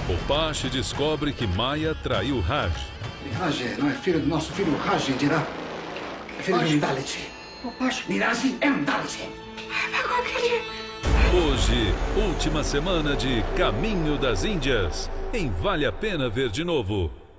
Opache descobre que Maya traiu Raj. Raj não é filho do nosso filho Raj, Indira. É filho de um Dalit. Opache Nirazi é um Dalit. Hoje, última semana de Caminho das Índias, em Vale a Pena Ver de Novo.